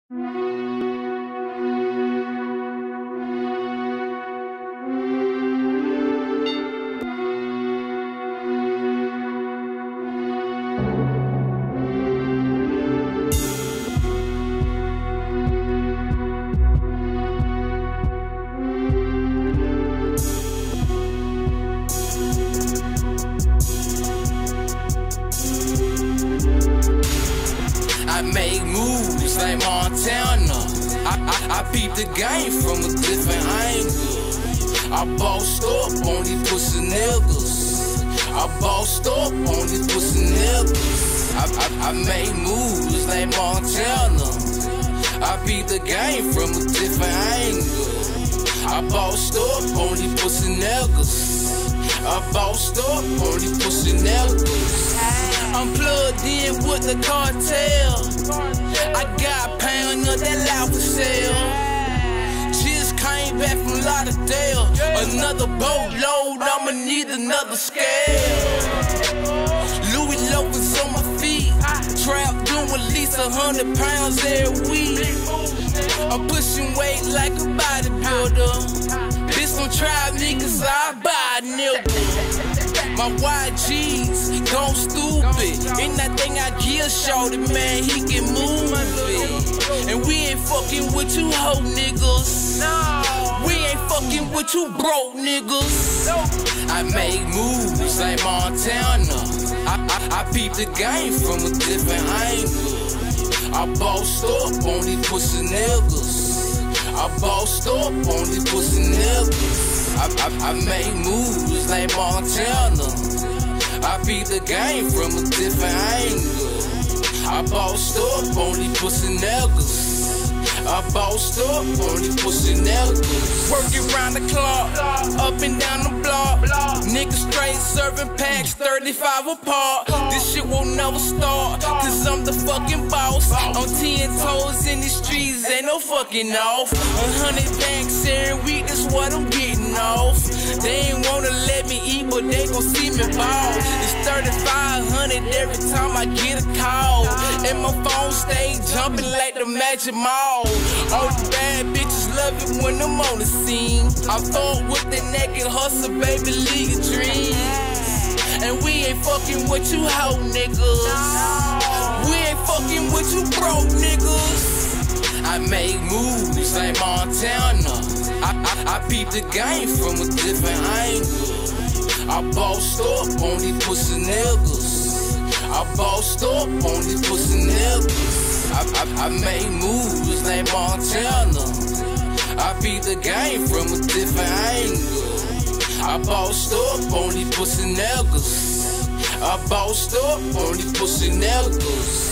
I make moves like Montana. I peep the game from a different angle. I bossed up on these pussy niggas. I bossed up on these pussy niggas. I make moves like Montana. I peep the game from a different angle. I bossed up on these pussy niggas. I bossed up on these pussy niggas. I'm plugged in with the cartel. I got a pound of that loud for sale. Just came back from Lauderdale. Another boatload, I'ma need another scale. Louis loafers on my feet. Trap doing at least 100 pounds every week. I'm pushing weight like a bodybuilder. This don't try me cause I buy a nigga. My YGs gone stupid. Anything I give shorty, man, he can move it. And we ain't fucking with you hoe niggas. We ain't fucking with you broke niggas. I make moves like Montana. I peep the game from a different angle. I bossed up on these pussy niggas. I bossed up on these pussy niggas. I make moves like Montana. I beat the game from a different angle. I bossed up on these pussy niggas. I bossed up on these pussy niggas. Working round the clock, up and down the block. Niggas straight serving packs, 35 apart. This shit won't never start, cause I'm the fucking boss. On 10 toes in the streets, ain't no fucking off. 100 banks every week, that's what I'm getting off. They ain't wanna let me eat, but they gon' see me ball. It's 3,500 every time I get a call. And my phone stay jumping like the Magic Mall. All the bad bitches love it when I'm on the scene. I fought with the naked hustle, baby, league of dreams. And we ain't fucking with you hoe niggas. We ain't fucking with you broke niggas. I make moves like Montana. I peep the game from a different angle. I bossed up on these pussy niggas. I bossed up on these pussy niggas. I make moves like Montana. I beat the game from a different angle. I bossed up on these pussy niggas. I bossed up on these pussy niggas.